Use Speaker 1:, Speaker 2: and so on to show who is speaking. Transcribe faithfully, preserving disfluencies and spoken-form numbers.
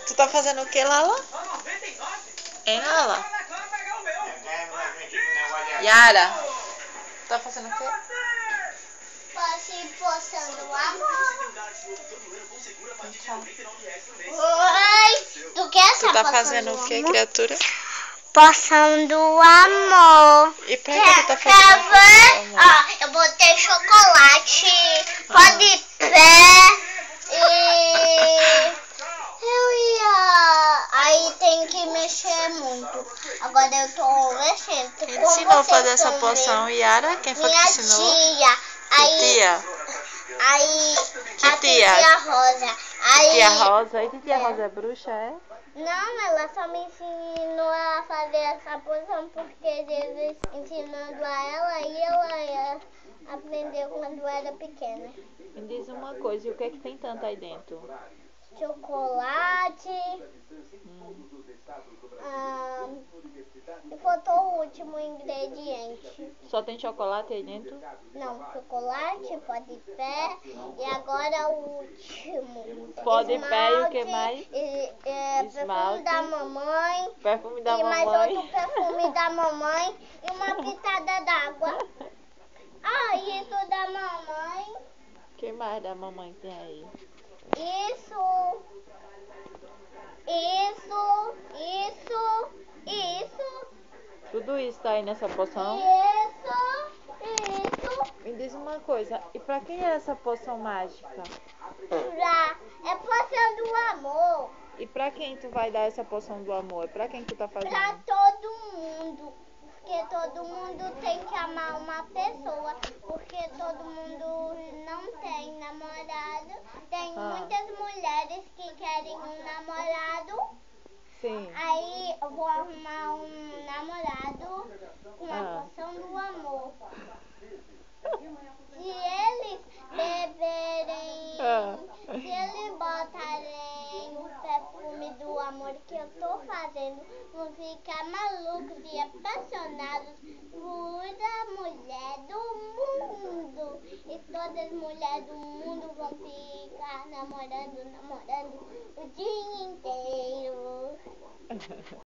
Speaker 1: Tu tá fazendo o que, Lala? Hein, Lala? Yara, tu tá fazendo o quê?
Speaker 2: Postando amor.
Speaker 1: Então,
Speaker 2: Oi, tu quer
Speaker 1: tu tá fazendo o que, criatura?
Speaker 2: Postando amor.
Speaker 1: E pra que tu tá fazendo isso, amor?
Speaker 2: Ó, eu botei chocolate, pó de pé e eu ia. Aí tem que mexer muito. Agora eu tô mexendo.
Speaker 1: Quem te ensinou a fazer essa poção, Yara? Quem foi que
Speaker 2: Minha
Speaker 1: te ensinou?
Speaker 2: tia.
Speaker 1: Que
Speaker 2: Aí,
Speaker 1: tia?
Speaker 2: aí
Speaker 1: Que
Speaker 2: a
Speaker 1: tia?
Speaker 2: tia Rosa. Aí,
Speaker 1: Tia Rosa? E tia
Speaker 2: é.
Speaker 1: Rosa é bruxa, é?
Speaker 2: Não, ela só me ensinou a fazer essa poção porque Jesus ensinando a ela e ela aprendeu quando era pequena.
Speaker 1: Me diz uma coisa, e o que é que tem tanto aí dentro?
Speaker 2: Chocolate.
Speaker 1: Hum.
Speaker 2: Ah, e faltou o último ingrediente.
Speaker 1: Só tem chocolate aí dentro?
Speaker 2: Não, chocolate, pó de pé e agora o último.
Speaker 1: Pó de pé e o que mais?
Speaker 2: E, é, perfume da mamãe.
Speaker 1: Perfume da
Speaker 2: e
Speaker 1: mamãe.
Speaker 2: mais outro perfume da mamãe e uma pitada d'água. Ah, isso da mamãe.
Speaker 1: O que mais da mamãe tem aí?
Speaker 2: Isso. Isso. Isso. Isso.
Speaker 1: Tudo isso tá aí nessa poção?
Speaker 2: Isso. Isso.
Speaker 1: Me diz uma coisa, e pra quem é essa poção mágica?
Speaker 2: Pra, é poção do amor.
Speaker 1: E pra quem tu vai dar essa poção do amor? É pra quem tu tá fazendo?
Speaker 2: Pra todo mundo. Porque todo mundo tem que amar uma pessoa. Porque todo mundo não tem namorado. Tem
Speaker 1: Ah.
Speaker 2: muitas mulheres que querem um namorado.
Speaker 1: Sim.
Speaker 2: Aí eu vou arrumar um namorado com a
Speaker 1: Ah.
Speaker 2: poção do amor. Se eles beberem,
Speaker 1: Ah.
Speaker 2: se eles botarem o perfume do amor que eu tô fazendo, vão ficar malucos e apaixonados por a mulher do mundo. E todas as mulheres do mundo vão ficar namorando, namorando o dia inteiro.